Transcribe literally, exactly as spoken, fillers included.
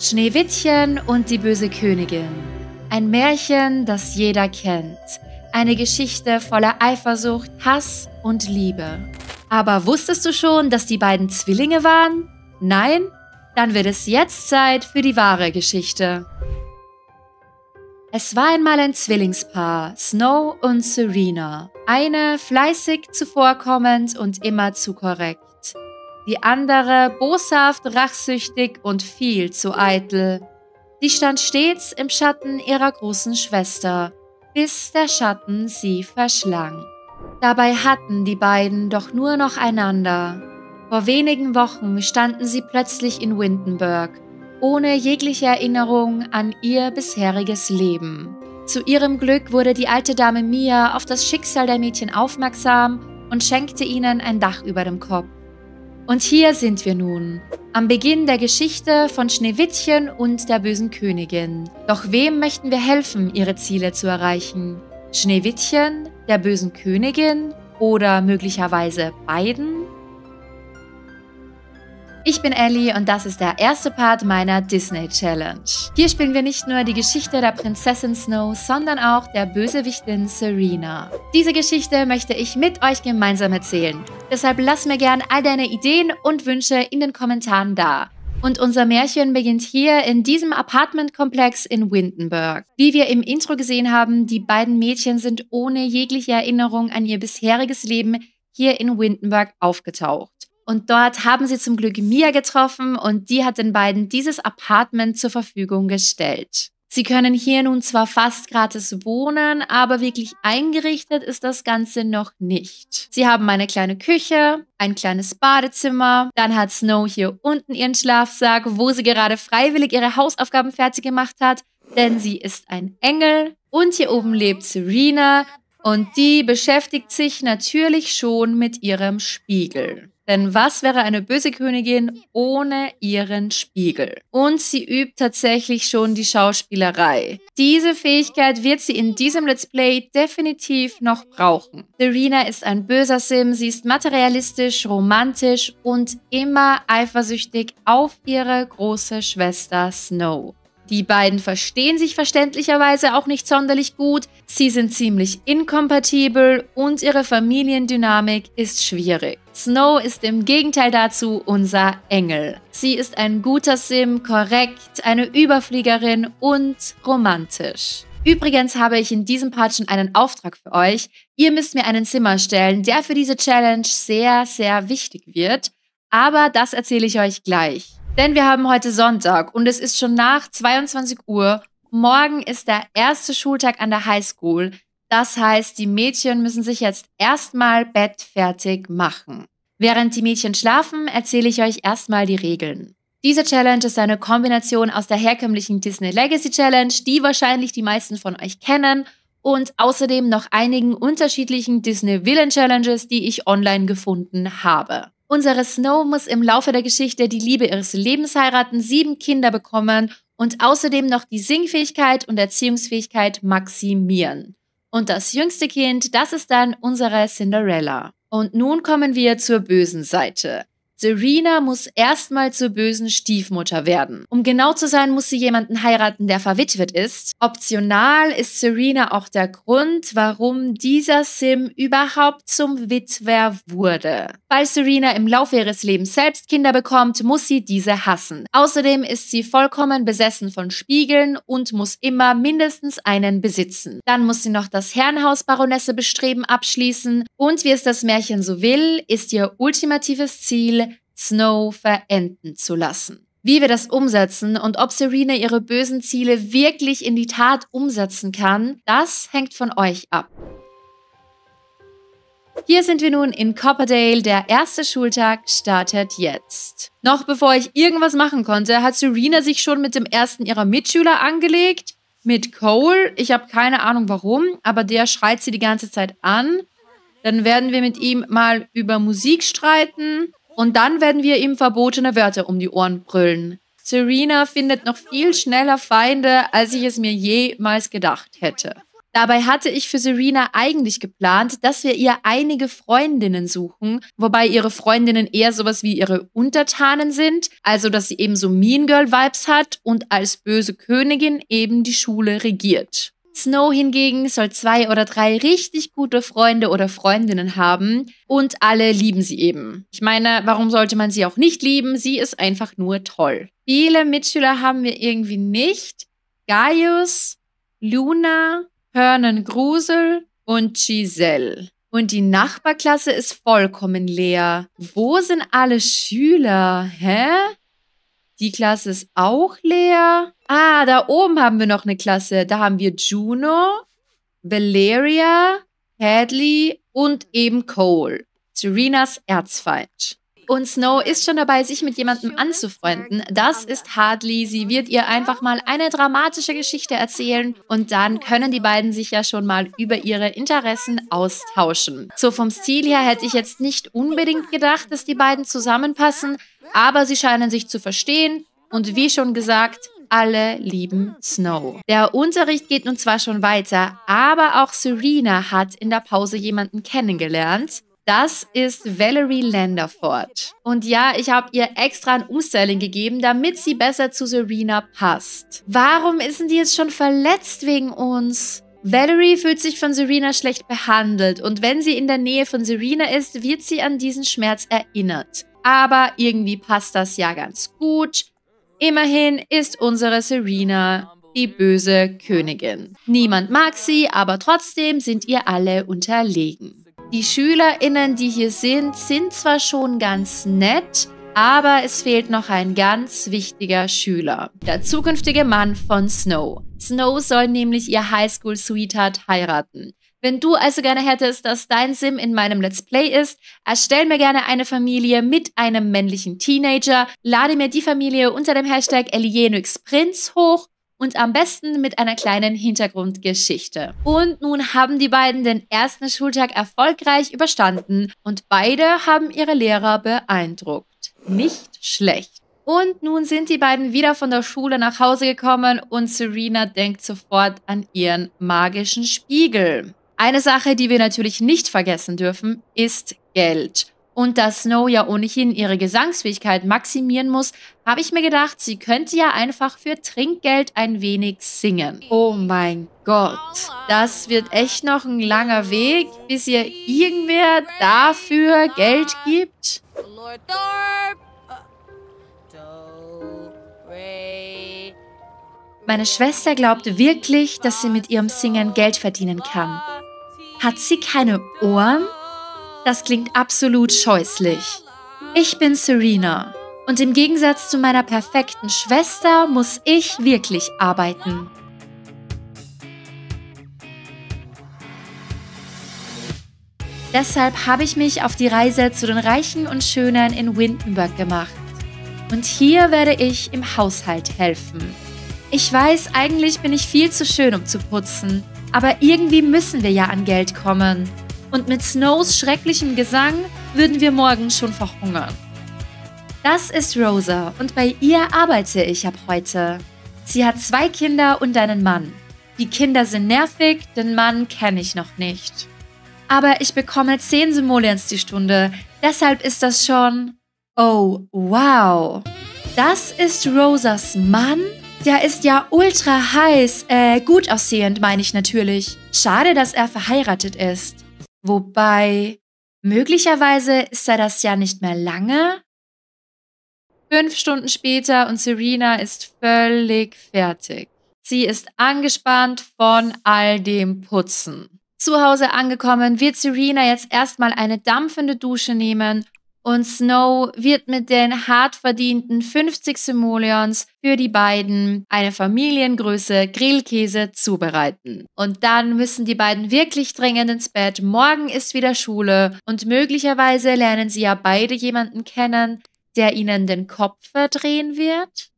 Schneewittchen und die böse Königin. Ein Märchen, das jeder kennt. Eine Geschichte voller Eifersucht, Hass und Liebe. Aber wusstest du schon, dass die beiden Zwillinge waren? Nein? Dann wird es jetzt Zeit für die wahre Geschichte. Es war einmal ein Zwillingspaar, Snow und Serena. Eine fleißig zuvorkommend und immer zu korrekt. Die andere boshaft, rachsüchtig und viel zu eitel. Die stand stets im Schatten ihrer großen Schwester, bis der Schatten sie verschlang. Dabei hatten die beiden doch nur noch einander. Vor wenigen Wochen standen sie plötzlich in Windenburg, ohne jegliche Erinnerung an ihr bisheriges Leben. Zu ihrem Glück wurde die alte Dame Mia auf das Schicksal der Mädchen aufmerksam und schenkte ihnen ein Dach über dem Kopf. Und hier sind wir nun, am Beginn der Geschichte von Schneewittchen und der bösen Königin. Doch wem möchten wir helfen, ihre Ziele zu erreichen? Schneewittchen, der bösen Königin oder möglicherweise beiden? Ich bin Ellie und das ist der erste Part meiner Disney Challenge. Hier spielen wir nicht nur die Geschichte der Prinzessin Snow, sondern auch der Bösewichtin Serena. Diese Geschichte möchte ich mit euch gemeinsam erzählen. Deshalb lass mir gern all deine Ideen und Wünsche in den Kommentaren da. Und unser Märchen beginnt hier in diesem Apartmentkomplex in Windenburg. Wie wir im Intro gesehen haben, die beiden Mädchen sind ohne jegliche Erinnerung an ihr bisheriges Leben hier in Windenburg aufgetaucht. Und dort haben sie zum Glück Mia getroffen und die hat den beiden dieses Apartment zur Verfügung gestellt. Sie können hier nun zwar fast gratis wohnen, aber wirklich eingerichtet ist das Ganze noch nicht. Sie haben eine kleine Küche, ein kleines Badezimmer, dann hat Snow hier unten ihren Schlafsack, wo sie gerade freiwillig ihre Hausaufgaben fertig gemacht hat, denn sie ist ein Engel. Und hier oben lebt Serena und die beschäftigt sich natürlich schon mit ihrem Spiegel. Denn was wäre eine böse Königin ohne ihren Spiegel? Und sie übt tatsächlich schon die Schauspielerei. Diese Fähigkeit wird sie in diesem Let's Play definitiv noch brauchen. Serena ist ein böser Sim, sie ist materialistisch, romantisch und immer eifersüchtig auf ihre große Schwester Snow. Die beiden verstehen sich verständlicherweise auch nicht sonderlich gut, sie sind ziemlich inkompatibel und ihre Familiendynamik ist schwierig. Snow ist im Gegenteil dazu unser Engel. Sie ist ein guter Sim, korrekt, eine Überfliegerin und romantisch. Übrigens habe ich in diesem Part schon einen Auftrag für euch. Ihr müsst mir einen Sim erstellen, der für diese Challenge sehr, sehr wichtig wird. Aber das erzähle ich euch gleich. Denn wir haben heute Sonntag und es ist schon nach zweiundzwanzig Uhr. Morgen ist der erste Schultag an der Highschool. Das heißt, die Mädchen müssen sich jetzt erstmal bettfertig machen. Während die Mädchen schlafen, erzähle ich euch erstmal die Regeln. Diese Challenge ist eine Kombination aus der herkömmlichen Disney Legacy Challenge, die wahrscheinlich die meisten von euch kennen, und außerdem noch einigen unterschiedlichen Disney Villain Challenges, die ich online gefunden habe. Unsere Snow muss im Laufe der Geschichte die Liebe ihres Lebens heiraten, sieben Kinder bekommen und außerdem noch die Singfähigkeit und Erziehungsfähigkeit maximieren. Und das jüngste Kind, das ist dann unsere Cinderella. Und nun kommen wir zur bösen Seite. Serena muss erstmal zur bösen Stiefmutter werden. Um genau zu sein, muss sie jemanden heiraten, der verwitwet ist. Optional ist Serena auch der Grund, warum dieser Sim überhaupt zum Witwer wurde. Weil Serena im Laufe ihres Lebens selbst Kinder bekommt, muss sie diese hassen. Außerdem ist sie vollkommen besessen von Spiegeln und muss immer mindestens einen besitzen. Dann muss sie noch das Herrenhaus Baronesse Bestreben abschließen und wie es das Märchen so will, ist ihr ultimatives Ziel, Snow verenden zu lassen. Wie wir das umsetzen und ob Serena ihre bösen Ziele wirklich in die Tat umsetzen kann, das hängt von euch ab. Hier sind wir nun in Copperdale, der erste Schultag startet jetzt. Noch bevor ich irgendwas machen konnte, hat Serena sich schon mit dem ersten ihrer Mitschüler angelegt, mit Cole. Ich habe keine Ahnung warum, aber der schreit sie die ganze Zeit an. Dann werden wir mit ihm mal über Musik streiten. Und dann werden wir ihm verbotene Wörter um die Ohren brüllen. Serena findet noch viel schneller Feinde, als ich es mir jemals gedacht hätte. Dabei hatte ich für Serena eigentlich geplant, dass wir ihr einige Freundinnen suchen, wobei ihre Freundinnen eher sowas wie ihre Untertanen sind, also dass sie eben so Mean Girl Vibes hat und als böse Königin eben die Schule regiert. Snow hingegen soll zwei oder drei richtig gute Freunde oder Freundinnen haben und alle lieben sie eben. Ich meine, warum sollte man sie auch nicht lieben? Sie ist einfach nur toll. Viele Mitschüler haben wir irgendwie nicht. Gaius, Luna, Hernan Grusel und Giselle. Und die Nachbarklasse ist vollkommen leer. Wo sind alle Schüler? Hä? Die Klasse ist auch leer. Ah, da oben haben wir noch eine Klasse. Da haben wir Juno, Valeria, Hadley und eben Cole. Serenas Erzfeind. Und Snow ist schon dabei, sich mit jemandem anzufreunden. Das ist Hadley. Sie wird ihr einfach mal eine dramatische Geschichte erzählen und dann können die beiden sich ja schon mal über ihre Interessen austauschen. So vom Stil her hätte ich jetzt nicht unbedingt gedacht, dass die beiden zusammenpassen, aber sie scheinen sich zu verstehen und wie schon gesagt, alle lieben Snow. Der Unterricht geht nun zwar schon weiter, aber auch Serena hat in der Pause jemanden kennengelernt. Das ist Valerie Landerford. Und ja, ich habe ihr extra ein Umstyling gegeben, damit sie besser zu Serena passt. Warum ist denn die jetzt schon verletzt wegen uns? Valerie fühlt sich von Serena schlecht behandelt und wenn sie in der Nähe von Serena ist, wird sie an diesen Schmerz erinnert. Aber irgendwie passt das ja ganz gut. Immerhin ist unsere Serena die böse Königin. Niemand mag sie, aber trotzdem sind ihr alle unterlegen. Die SchülerInnen, die hier sind, sind zwar schon ganz nett, aber es fehlt noch ein ganz wichtiger Schüler. Der zukünftige Mann von Snow. Snow soll nämlich ihr Highschool-Sweetheart heiraten. Wenn du also gerne hättest, dass dein Sim in meinem Let's Play ist, erstell mir gerne eine Familie mit einem männlichen Teenager, lade mir die Familie unter dem Hashtag ElienixPrinz hoch und am besten mit einer kleinen Hintergrundgeschichte. Und nun haben die beiden den ersten Schultag erfolgreich überstanden und beide haben ihre Lehrer beeindruckt. Nicht schlecht. Und nun sind die beiden wieder von der Schule nach Hause gekommen und Serena denkt sofort an ihren magischen Spiegel. Eine Sache, die wir natürlich nicht vergessen dürfen, ist Geld. Und da Snow ja ohnehin ihre Gesangsfähigkeit maximieren muss, habe ich mir gedacht, sie könnte ja einfach für Trinkgeld ein wenig singen. Oh mein Gott, das wird echt noch ein langer Weg, bis ihr irgendwer dafür Geld gibt. Meine Schwester glaubte wirklich, dass sie mit ihrem Singen Geld verdienen kann. Hat sie keine Ohren? Das klingt absolut scheußlich. Ich bin Serena und im Gegensatz zu meiner perfekten Schwester muss ich wirklich arbeiten. Deshalb habe ich mich auf die Reise zu den Reichen und Schönen in Windenburg gemacht. Und hier werde ich im Haushalt helfen. Ich weiß, eigentlich bin ich viel zu schön, um zu putzen, aber irgendwie müssen wir ja an Geld kommen. Und mit Snows schrecklichem Gesang würden wir morgen schon verhungern. Das ist Rosa und bei ihr arbeite ich ab heute. Sie hat zwei Kinder und einen Mann. Die Kinder sind nervig, den Mann kenne ich noch nicht. Aber ich bekomme zehn Simoleons die Stunde, deshalb ist das schon... Oh, wow. Das ist Rosas Mann? Der ist ja ultra heiß, äh, gut aussehend meine ich natürlich. Schade, dass er verheiratet ist. Wobei, möglicherweise ist er das ja nicht mehr lange. Fünf Stunden später und Serena ist völlig fertig. Sie ist angespannt von all dem Putzen. Zu Hause angekommen, wird Serena jetzt erstmal eine dampfende Dusche nehmen und Snow wird mit den hart verdienten fünfzig Simoleons für die beiden eine Familiengröße Grillkäse zubereiten. Und dann müssen die beiden wirklich dringend ins Bett. Morgen ist wieder Schule und möglicherweise lernen sie ja beide jemanden kennen, der ihnen den Kopf verdrehen wird.